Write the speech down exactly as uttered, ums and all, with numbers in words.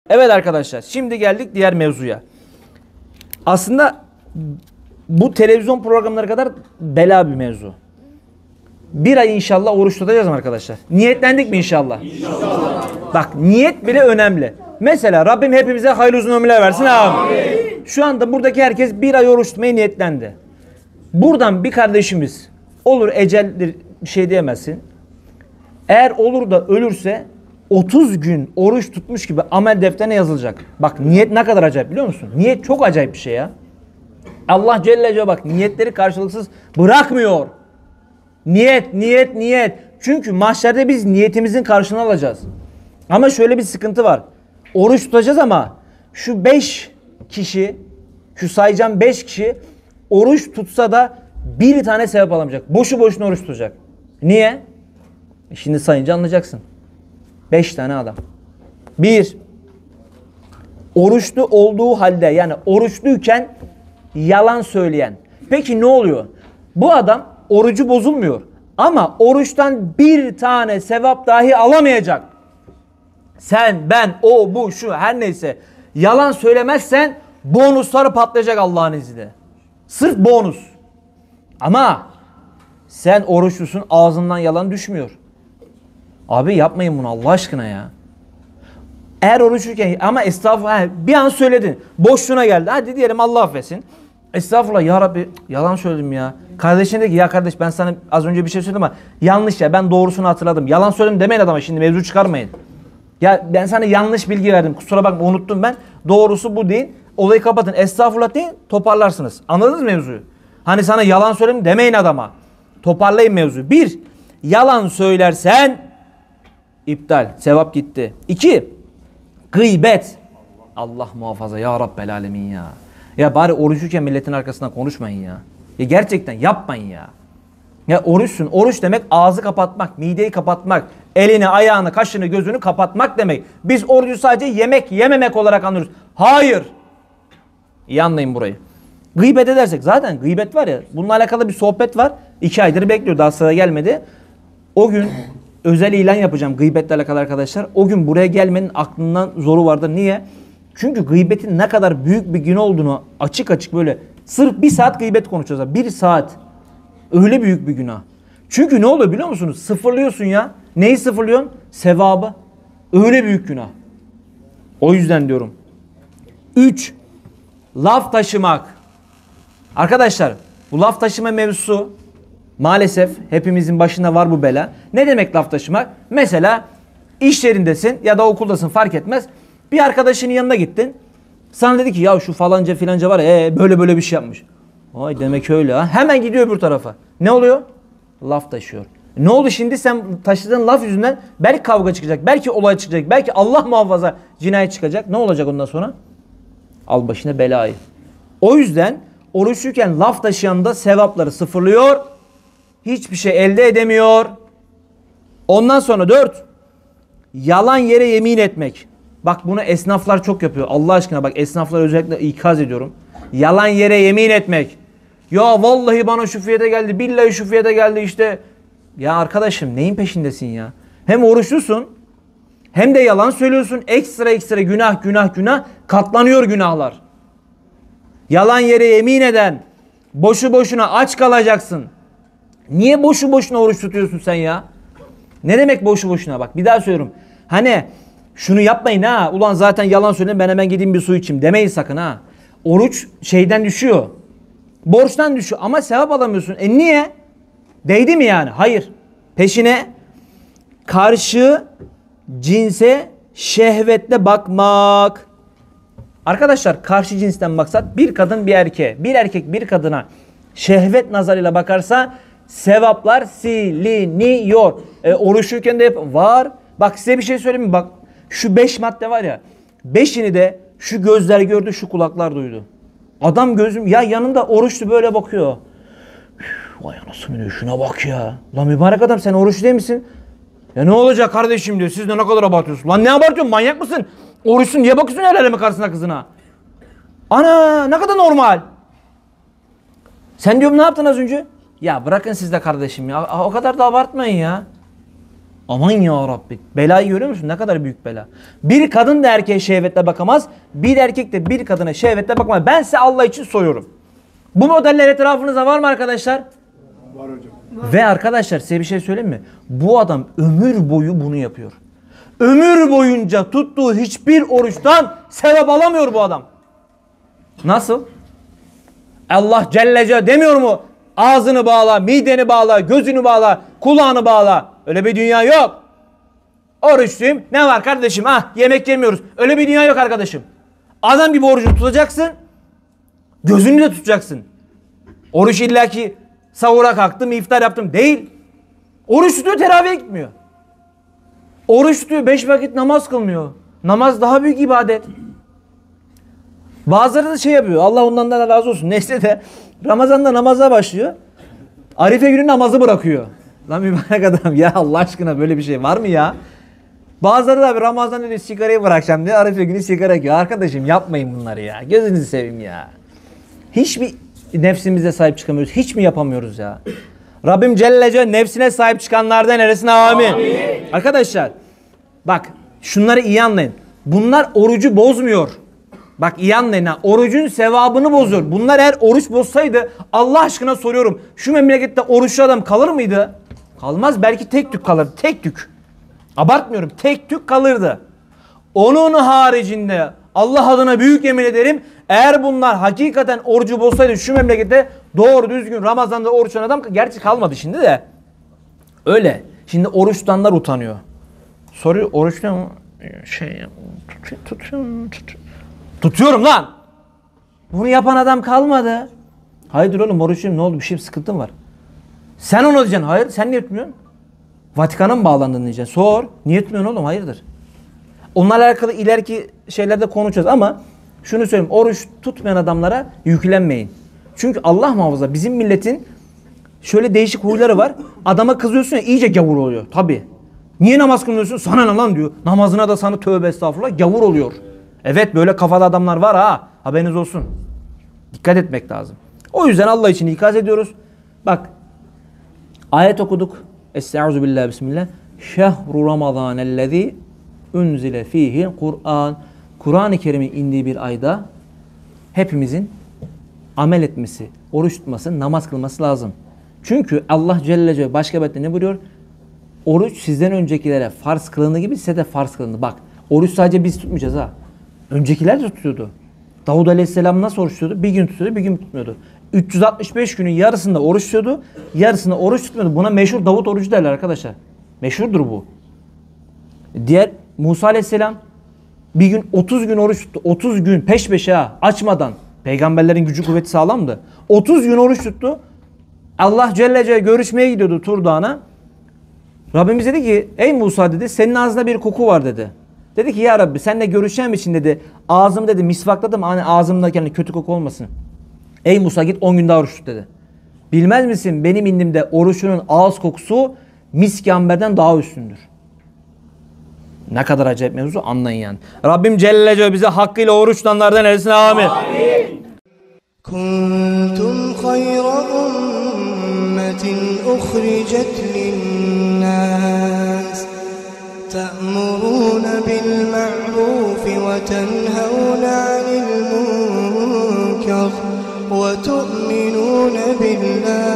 Evet arkadaşlar, şimdi geldik diğer mevzuya. Aslında bu televizyon programları kadar bela bir mevzu. Bir ay inşallah oruç tutacağız mı arkadaşlar? Niyetlendik mi inşallah? İnşallah. Bak, niyet bile önemli. Mesela Rabbim hepimize hayırlı uzun ömürler versin. Amin. Şu anda buradaki herkes bir ay oruç tutmaya niyetlendi. Buradan bir kardeşimiz olur, eceldir, bir şey diyemezsin. Eğer olur da ölürse otuz gün oruç tutmuş gibi amel defterine yazılacak. Bak, niyet ne kadar acayip biliyor musun? Niyet çok acayip bir şey ya. Allah Celle Celaluhu bak niyetleri karşılıksız bırakmıyor. Niyet, niyet, niyet. Çünkü mahşerde biz niyetimizin karşılığını alacağız. Ama şöyle bir sıkıntı var. Oruç tutacağız ama şu beş kişi, şu sayacağım beş kişi oruç tutsa da bir tane sevap alamayacak. Boşu boşuna oruç tutacak. Niye? Şimdi sayınca anlayacaksın. Beş tane adam. Bir, oruçlu olduğu halde, yani oruçluyken yalan söyleyen. Peki ne oluyor? Bu adam orucu bozulmuyor. Ama oruçtan bir tane sevap dahi alamayacak. Sen, ben, o, bu, şu her neyse yalan söylemezsen bonusları patlayacak Allah'ın izniyle. Sırf bonus. Ama sen oruçlusun, ağzından yalan düşmüyor. Abi yapmayın bunu Allah aşkına ya. Eğer oruçluyken ama estağfurullah bir an söyledin. Boşluğuna geldi. Hadi diyelim Allah affetsin. Estağfurullah ya Rabbi yalan söyledim ya. Kardeşine de ki ya kardeş ben sana az önce bir şey söyledim ama yanlış ya, ben doğrusunu hatırladım. Yalan söyledim demeyin adama, şimdi mevzu çıkarmayın. Ya ben sana yanlış bilgi verdim, kusura bakma unuttum ben. Doğrusu bu değil. Olayı kapatın. Estağfurullah deyin, toparlarsınız. Anladınız mı mevzuyu? Hani sana yalan söyledim demeyin adama. Toparlayın mevzuyu. Bir, yalan söylersen iptal. Sevap gitti. İki, gıybet. Allah muhafaza ya Rabbel alemin ya. Ya bari oruçluyken milletin arkasından konuşmayın ya. Ya gerçekten yapmayın ya. Ya oruçsun. Oruç demek ağzı kapatmak, mideyi kapatmak, elini, ayağını, kaşını, gözünü kapatmak demek. Biz orucu sadece yemek yememek olarak anlıyoruz. Hayır. İyi anlayın burayı. Gıybet edersek, zaten gıybet var ya, bununla alakalı bir sohbet var. İki aydır bekliyor, daha sıra gelmedi. O gün özel ilan yapacağım gıybetle alakalı arkadaşlar. O gün buraya gelmenin aklından zoru vardır. Niye? Çünkü gıybetin ne kadar büyük bir gün olduğunu açık açık böyle sırf bir saat gıybet konuşacağız. Bir saat. Öyle büyük bir günah. Çünkü ne oluyor biliyor musunuz? Sıfırlıyorsun ya. Neyi sıfırlıyorsun? Sevabı. Öyle büyük günah. O yüzden diyorum. Üç, laf taşımak. Arkadaşlar bu laf taşıma mevzusu maalesef hepimizin başında var bu bela. Ne demek laf taşımak? Mesela iş yerindesin ya da okuldasın, fark etmez. Bir arkadaşının yanına gittin. Sana dedi ki ya şu falanca filanca var ya ee, böyle böyle bir şey yapmış. Ay demek öyle ha. Hemen gidiyor öbür tarafa. Ne oluyor? Laf taşıyor. Ne oldu şimdi? Sen taşıdığın laf yüzünden belki kavga çıkacak, belki olay çıkacak, belki Allah muhafaza cinayet çıkacak. Ne olacak ondan sonra? Al başına belayı. O yüzden oruçluyken laf taşıyan da sevapları sıfırlıyor. Hiçbir şey elde edemiyor. Ondan sonra dört, yalan yere yemin etmek. Bak bunu esnaflar çok yapıyor. Allah aşkına bak, esnaflar özellikle ikaz ediyorum. Yalan yere yemin etmek. Ya vallahi bana şu fiyata geldi, billahi şu fiyata geldi işte. Ya arkadaşım neyin peşindesin ya? Hem oruçlusun hem de yalan söylüyorsun. Ekstra ekstra günah günah günah, katlanıyor günahlar. Yalan yere yemin eden, boşu boşuna aç kalacaksın. Niye boşu boşuna oruç tutuyorsun sen ya? Ne demek boşu boşuna? Bak bir daha söylüyorum. Hani şunu yapmayın ha. Ulan zaten yalan söyledim, ben hemen gideyim bir su içeyim demeyin sakın ha. Oruç şeyden düşüyor. Borçtan düşüyor ama sevap alamıyorsun. E niye? Değdi mi yani? Hayır. Peşine karşı cinse şehvetle bakmak. Arkadaşlar karşı cinsten maksat bir kadın bir erkeğe, bir erkek bir kadına şehvet nazarıyla bakarsa sevaplar siliniyor. E, oruçluyken de hep var. Bak size bir şey söyleyeyim mi? Bak şu beş madde var ya. Beşini de şu gözler gördü, şu kulaklar duydu. Adam gözüm ya yanında oruçlu böyle bakıyor. Üf, vay anasını diyor, şuna bak ya. Lan mübarek adam sen oruçlu değil misin? Ya ne olacak kardeşim diyor. Siz de ne kadar abartıyorsun. Lan ne abartıyorsun, manyak mısın? Oruçsun niye bakıyorsun el eleme karşısına kızına? Ana ne kadar normal. Sen diyorum ne yaptın az önce? Ya bırakın siz de kardeşim ya. O kadar da abartmayın ya. Aman ya Rabbi. Belayı görüyor musun? Ne kadar büyük bela. Bir kadın da erkeğe şehvetle bakamaz. Bir erkek de bir kadına şehvetle bakamaz. Ben size Allah için soruyorum. Bu modeller etrafınızda var mı arkadaşlar? Var hocam. Ve arkadaşlar size bir şey söyleyeyim mi? Bu adam ömür boyu bunu yapıyor. Ömür boyunca tuttuğu hiçbir oruçtan sevap alamıyor bu adam. Nasıl? Allah Celle Celle demiyor mu? Ağzını bağla, mideni bağla, gözünü bağla, kulağını bağla. Öyle bir dünya yok. Oruçluyum. Ne var kardeşim? Ah yemek yemiyoruz. Öyle bir dünya yok arkadaşım. Adam gibi orucu tutacaksın. Gözünü de tutacaksın. Oruç illaki sahura kalktım, iftar yaptım. Değil. Oruç tutuyor, teravihe gitmiyor. Oruç tutuyor, beş vakit namaz kılmıyor. Namaz daha büyük ibadet. Bazıları da şey yapıyor. Allah ondan da razı olsun. Neyse de Ramazan'da namaza başlıyor. Arife günü namazı bırakıyor. Lan mübarek adam ya Allah aşkına böyle bir şey var mı ya? Bazıları da Ramazan'da diyor sigarayı bırakacağım diye Arife günü sigara yakıyor. Arkadaşım yapmayın bunları ya. Gözünüzü seveyim ya. Hiç mi nefsimize sahip çıkamıyoruz? Hiç mi yapamıyoruz ya? Rabbim Celle Celle nefsine sahip çıkanlardan neresine amin. Amin. Arkadaşlar bak şunları iyi anlayın. Bunlar orucu bozmuyor. Bak iyi anlayın ha. Orucun sevabını bozuyor. Bunlar eğer oruç bozsaydı Allah aşkına soruyorum. Şu memlekette oruçlu adam kalır mıydı? Kalmaz. Belki tek tük kalır. Tek tük. Abartmıyorum. Tek tük kalırdı. Onun haricinde Allah adına büyük yemin ederim. Eğer bunlar hakikaten orucu bozsaydı şu memlekette doğru düzgün Ramazan'da oruç tutan adam gerçi kalmadı şimdi de. Öyle. Şimdi oruç tutanlar utanıyor. Soruyor oruç ne mu? Şey tutuyorum. Tutuyorum lan. Bunu yapan adam kalmadı. Hayırdır oğlum oruçluyum ne oldu bir şey sıkıntın var. Sen onu diyeceksin. Hayır sen niye tutmuyorsun? Vatikan'a mı bağlandın diyeceksin. Sor. Niye tutmuyorsun oğlum hayırdır? Onlarla alakalı ileriki şeylerde konuşacağız ama şunu söyleyeyim. Oruç tutmayan adamlara yüklenmeyin. Çünkü Allah muhafaza bizim milletin şöyle değişik huyları var. Adama kızıyorsun ya iyice gavur oluyor. Tabii. Niye namaz kılmıyorsun? Sana ne lan diyor. Namazına da sana tövbe estağfurullah gavur oluyor. Evet böyle kafada adamlar var ha. Haberiniz olsun. Dikkat etmek lazım. O yüzden Allah için ikaz ediyoruz. Bak ayet okuduk. Estaizu billahi bismillah. Şehru ramazanellezî unzile fihi Kur'an. Kur'an-ı Kerim'in indiği bir ayda hepimizin amel etmesi, oruç tutması, namaz kılması lazım. Çünkü Allah Celle Celle başka bir ayette ne buyuruyor? Oruç sizden öncekilere farz kılındığı gibi size de farz kılındı. Bak oruç sadece biz tutmayacağız ha. Öncekiler de tutuyordu. Davud Aleyhisselam nasıl oruç tutuyordu? Bir gün tutuyordu, bir gün tutmuyordu. üç yüz altmış beş günün yarısında oruç tutuyordu, yarısında oruç tutmuyordu. Buna meşhur Davut orucu derler arkadaşlar. Meşhurdur bu. Diğer Musa Aleyhisselam bir gün otuz gün oruç tuttu. otuz gün peş peşe ha, açmadan. Peygamberlerin gücü kuvveti sağlamdı. otuz gün oruç tuttu. Allah Celle Celle görüşmeye gidiyordu Tur Dağı'na. Rabbimiz dedi ki ey Musa dedi senin ağzında bir koku var dedi. Dedi ki ya Rabbi seninle görüşeceğim için dedi ağzımı dedi misvakladım hani ağzımdaki hani kötü koku olmasın. Ey Musa git on gün daha oruç tut dedi. Bilmez misin benim indimde oruçunun ağız kokusu misk amberden daha üstündür. Ne kadar acayip mevzu anlayın yani. Rabbim Celle Celle bize hakkıyla oruç tutanlardan eylesin amin. Amin. Kuntum hayra ummetin uhricet linnas ta'muruna bil ma'ruf ve tenhavuna anil munkar ve tu'minuna billah